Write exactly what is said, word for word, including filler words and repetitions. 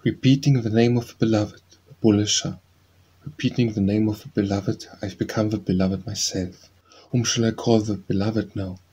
Repeating the name of the beloved, Bulleh Shah. Repeating the name of the beloved, I've become the beloved myself. Whom shall I call the beloved now?